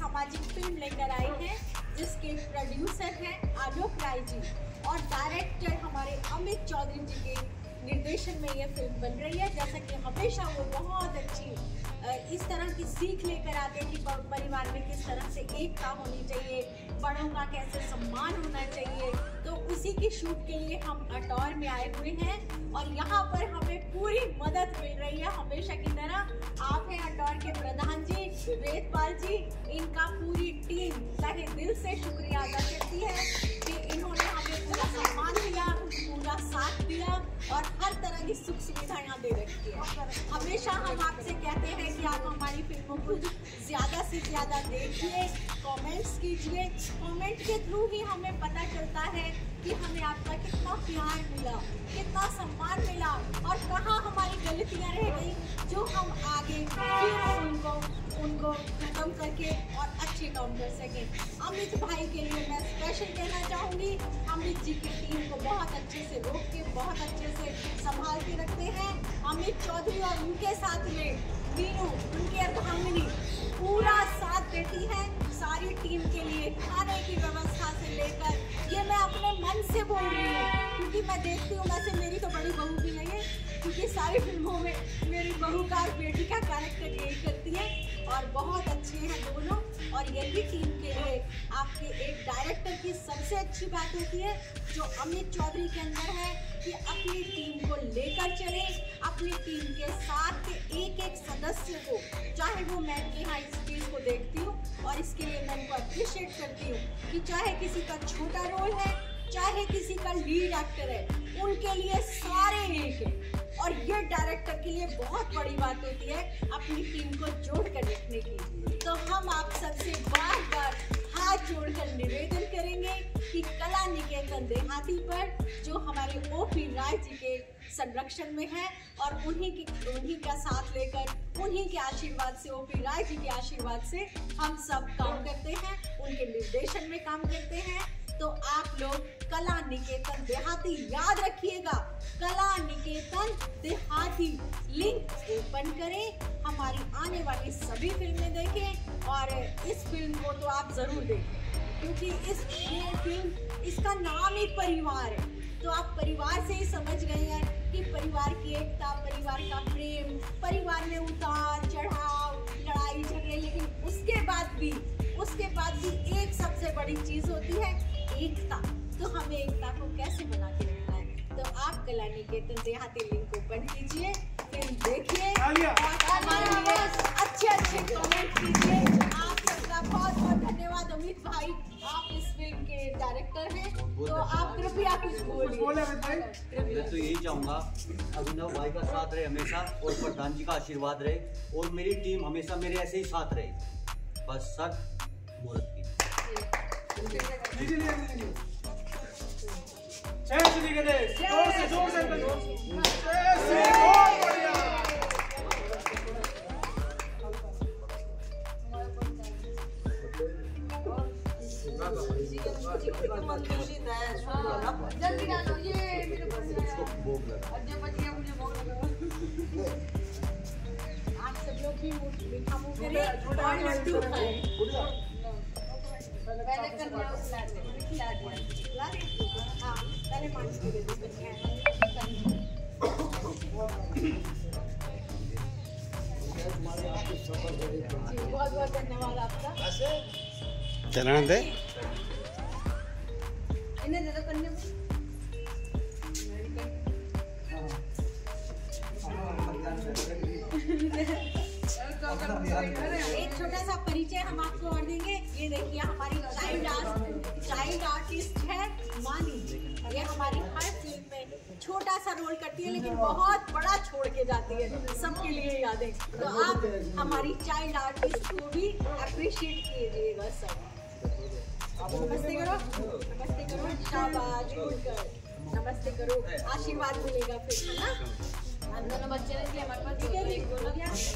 सामाजिक फिल्म लेकर आए हैं जिसके प्रोड्यूसर हैं आलोक राय जी और डायरेक्टर हमारे अमित चौधरी जी के निर्देशन में ये फिल्म बन रही है। जैसा कि हमेशा वो बहुत अच्छी इस तरह की सीख लेकर आते हैं कि परिवार में किस तरह से एकता होनी चाहिए, बड़ों का कैसे सम्मान होना चाहिए। तो उसी की शूट के लिए हम अटौर में आए हुए हैं और यहाँ पर हमें पूरी मदद मिल रही है हमेशा की तरह। आप हैं अटौर के प्रधान जी वेदपाल जी, इनका पूरी टीम तहे दिल से शुक्रिया अदा करती है कि इन्होंने हमें पूरा सम्मान दिया, पूरा साथ दिया और हर तरह की सुख सुविधा यहाँ दे रखी है। हमेशा हम आपसे कहते हैं कि आप हमारी फिल्मों को ज़्यादा से ज़्यादा देखिए, कमेंट्स कीजिए। कमेंट के थ्रू ही हमें पता चलता है कि हमें आपका कितना प्यार मिला, कितना सम्मान मिला और कहाँ हमारी गलतियाँ रह गई जो हम आगे फिर उनको खत्म करके और अच्छे काम कर सकें। अमित भाई के लिए मैं स्पेशल कहना चाहूँगी, अमित जी की टीम को बहुत अच्छे से रोक के बहुत अच्छे से संभाल के रखते हैं। अमित चौधरी और उनके साथ में मीनू, उनकी अर्धांगिनी पूरा साथ देती है सारी टीम के लिए, खाने की व्यवस्था से लेकर। ये मैं अपने मन से बोल रही हूँ क्योंकि मैं देखती हूँ, वैसे मेरी तो बड़ी बहू भी नहीं है क्योंकि सारी फिल्मों में मेरी बहू का और बेटी का कैरेक्टर यही करती है और बहुत अच्छे हैं दोनों। और यही टीम के लिए आपके एक डायरेक्टर की सबसे अच्छी बात होती है जो अमित चौधरी के अंदर है कि अपनी टीम को लेकर चले, अपनी टीम के साथ के एक एक सदस्य को, चाहे वो मैं यहाँ इस चीज़ को देखती हूँ और इसके लिए मैं उनको अप्रिशिएट करती हूँ कि चाहे किसी का छोटा रोल है, चाहे किसी का लीड एक्टर है, उनके लिए सारे एक है। और ये डायरेक्टर के लिए बहुत बड़ी बात होती है अपनी टीम को जोड़ कर रखने की। तो हम आप सबसे बार बार हाथ जोड़कर निवेदन करेंगे कि कला निकेतन देहाती पर जो हमारे ओपी राय जी के संरक्षण में है और उन्हीं का साथ लेकर, उन्हीं के आशीर्वाद से, ओपी राय जी के आशीर्वाद से हम सब काम करते हैं, उनके निर्देशन में काम करते हैं। तो आप लोग कला निकेतन देहाती याद रखिएगा, कला निकेतन देहाती लिंक ओपन करें, हमारी आने वाली सभी फिल्में देखें और इस फिल्म को तो आप जरूर देखें क्योंकि ये फिल्म, इसका नाम ही परिवार है। तो आप परिवार से ही समझ गए हैं कि परिवार की एकता, परिवार का प्रेम, परिवार में उतार चढ़ाव, लड़ाई झगड़े, लेकिन उसके बाद भी एक सबसे बड़ी चीज होती है एकता। तो हमें एकता को कैसे बना के रखना है? तो आप कला निकेतन देहाती लिंक ओपन कीजिए, फिल्म देखिए और हमारे लिए अच्छे कमेंट कीजिए। आप सबका बहुत बहुत धन्यवाद अमित भाई, आप इस फिल्म के डायरेक्टर हैं, तो आप कृपया कुछ बोलिए। मैं तो यही चाहूँगा अभिनव भाई का साथ रहे हमेशा और प्रधान जी का आशीर्वाद रहे और मेरी टीम हमेशा मेरे ऐसे ही साथ रहे। बस सर मुहूर्त की जल्दी डालो, ये मेरे पास आप सब लोग भी मीठा मुँह करें और लड्डू खाएं। पहले कर दिया, खिला दिया, हाँ पहले मांस के दे बहुत बहुत धन्यवाद आपका। चलने दे, इन्हें दे दो कन्या। एक छोटा सा परिचय हम आपको और देंगे। ये देखिए हमारी चाइल्ड आर्टिस्ट है मानी। ये हमारी हर फिल्म में छोटा सा रोल करती है लेकिन बहुत बड़ा छोड़ के जाती है सबके लिए यादें। तो आप हमारी चाइल्ड आर्टिस्ट को भी अप्रिशिएट कीजिएगा सब। नमस्ते करो, शाबाश, नमस्ते करो, आशीर्वाद मिलेगा फिर, है ना। हम दोनों बच्चे रहते हैं हमारे पास,